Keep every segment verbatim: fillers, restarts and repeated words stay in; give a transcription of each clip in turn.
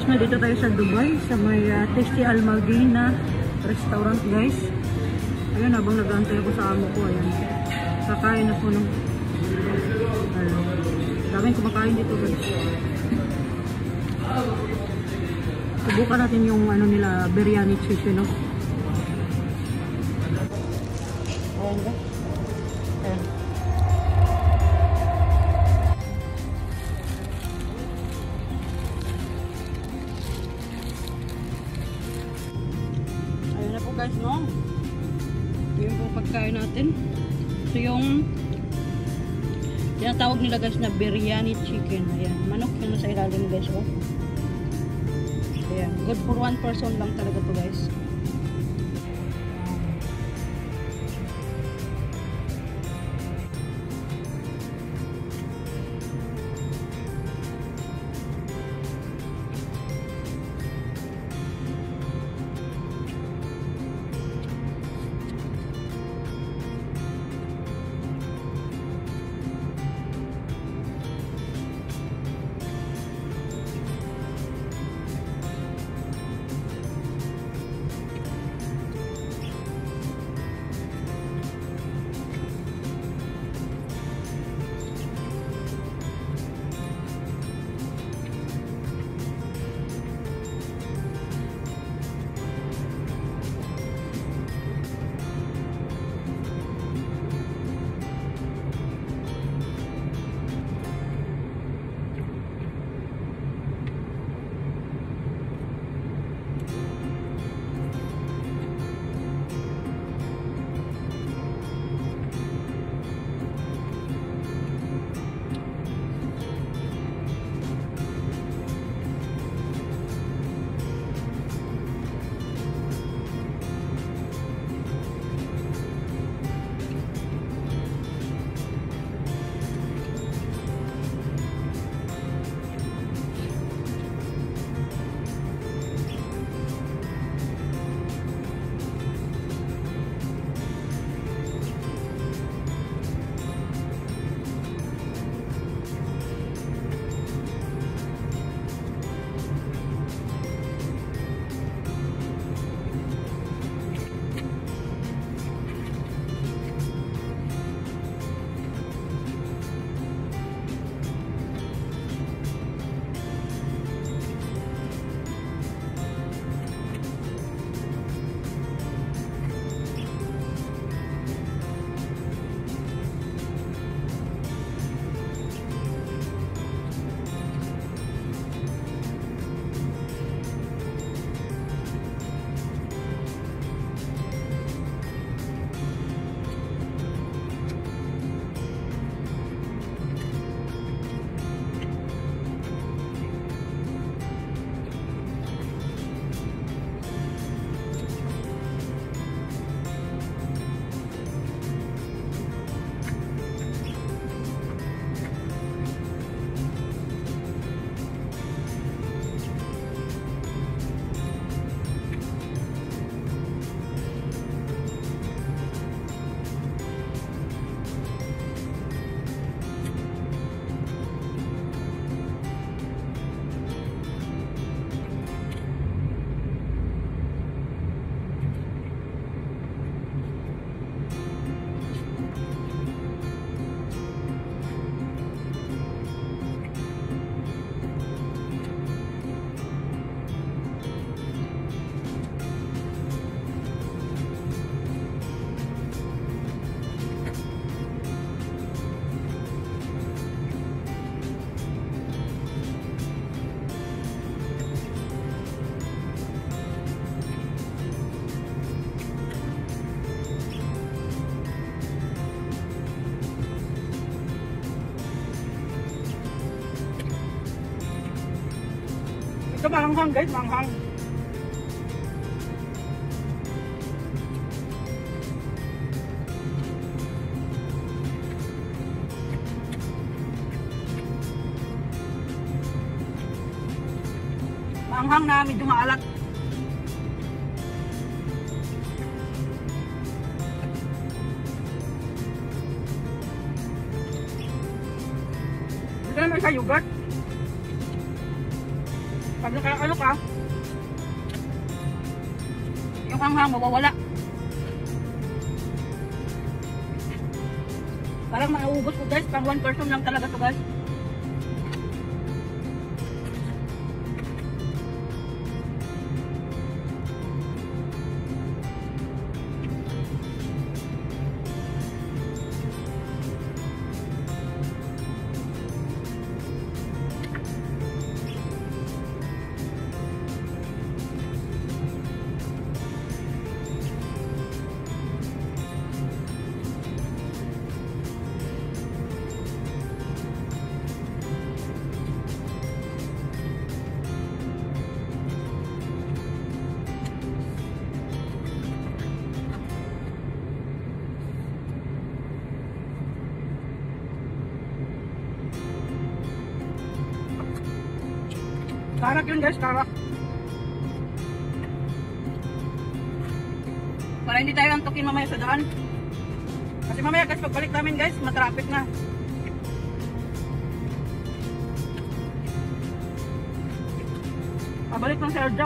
guys, nandito tayo sa Dubai, sa may uh, Tasty Al Madina restaurant guys. Ayun, habang nag-aantay ako sa amo ko, ayan. Kakain ako ng ano, daming kumakain dito guys. Subukan natin yung ano nila, Biryani Chicken, no? Ayan guys. Ayan. Ayan na po guys, no? Yun po pagkain natin. So yung tinatawag nila guys na Biryani Chicken. Ayan, manok yun sa ilalim guys, oh. Ayan, good for one person lang talaga to guys. Ito manghang guys, manghang. Manghang na medyo maalat. Dito naman sa yogurt. Pag naka, ano ka, yung hanghang mawawala. Parang mauubos ko guys, pang one person lang talaga to guys. Karak yun guys, karak. Para hindi tayo antukin mamaya sa daan. Kasi mamaya guys, pagbalik namin guys, matraffic na. Pabalik ng Serja.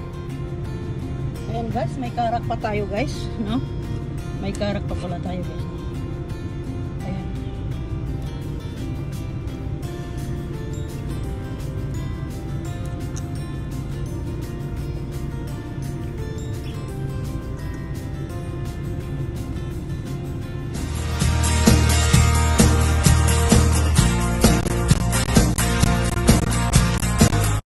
Ayan guys, may karak pa tayo guys, no? May karak pa pala tayo guys.